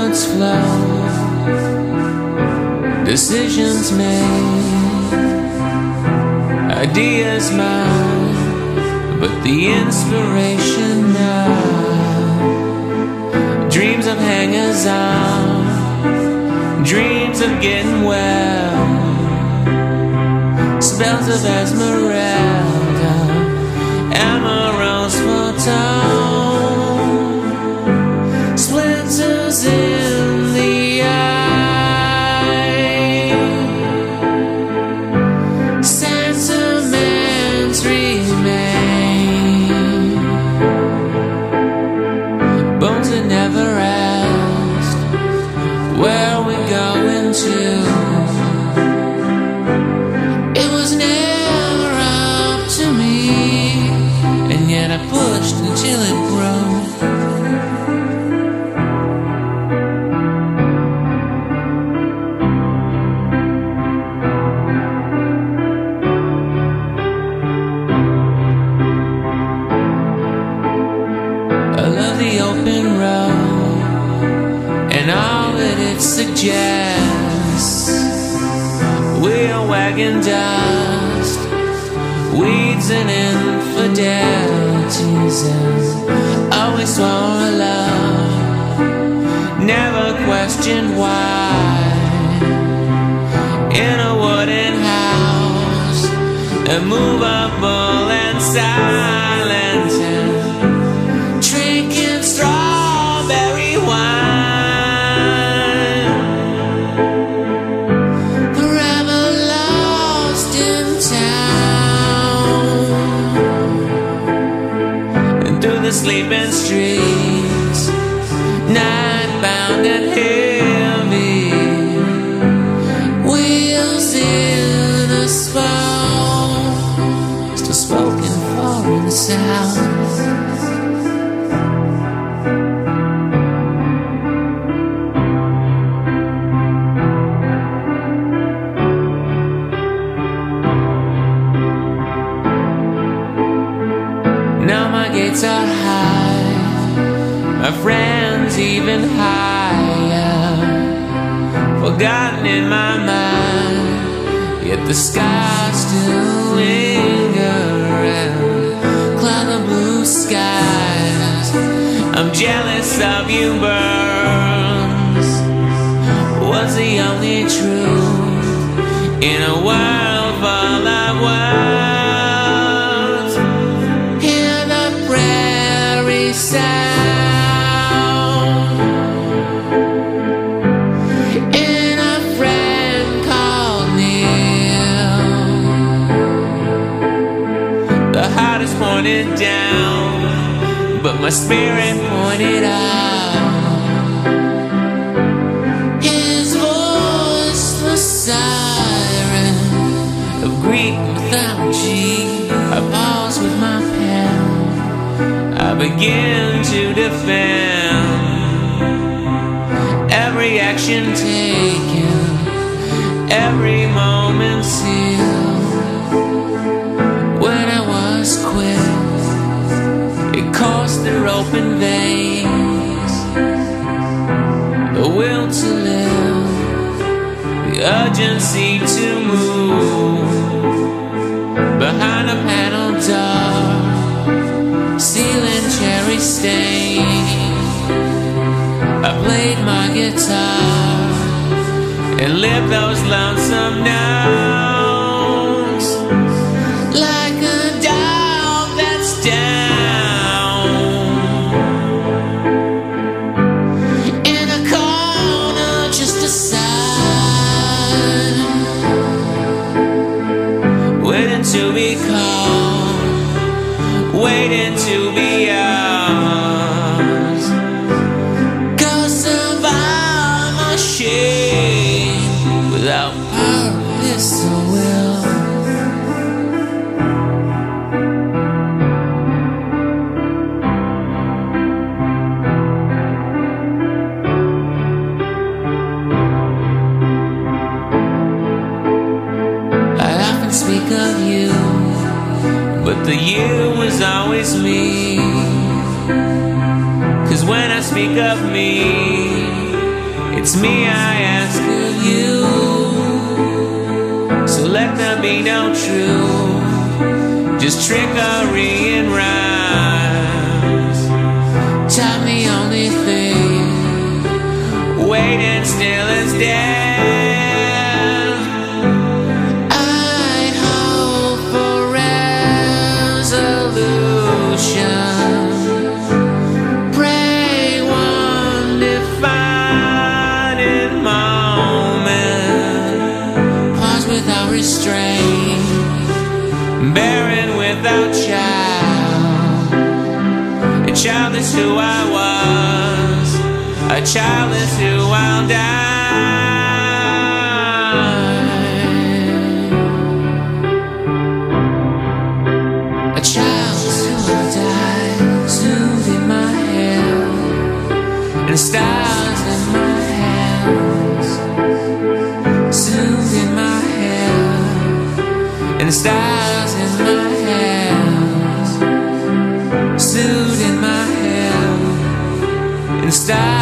moments flow, decisions made, ideas mine, but the inspiration now. Dreams of hangers on, dreams of getting well, spells of ezmerelda, emeralds foretold, splinters in the eye, sentiments remain, bones that never asked where we going to. It was never up to me, and yet I pushed until it broke. I love the open road and all that it suggests. Wheel wagon dust, weeds and infidelities, and always swore a love, never questioned why. In a wooden house, immovable and silent, and drinking strawberry wine, forever lost in town, and through the sleeping streets, night bound and heavy, wheels in a smoke, still spoken for in the south. Now my gates are high, my friends even higher, forgotten in my mind, yet the skies still linger and cloud the blue skies. I'm jealous of you, birds, was the only truth in a world full of words. Sound in a friend called Neil. The heart is pointed down, but my spirit pointed out. His voice, the siren of Greek mythology. I pause with my pen, I begin to defend every action taken, every moment sealed. When I was quick, it coursed through open veins, the will to live, the urgency to move. Behind a panel door, ceiling cherry stain, I played my guitar and lived those lonesome notes like a dog that's down in a corner just aside, waiting to be called, waiting to be yours, 'cause of all my shame, without purpose or will. I often speak of you, but the you was always me. 'Cause when I speak of me, It's me I ask of you, so let there be no truth, just trickery and rhymes. Tell me only thing, waiting still is dead. I'd hope for resolution. Restraint, barren without child. A child is who I was, a child is who I'll die. A child is who I'll die, soothed in my hair, and stars in my hands, soothed in my and stars in my hands, suit in my hand, and stars.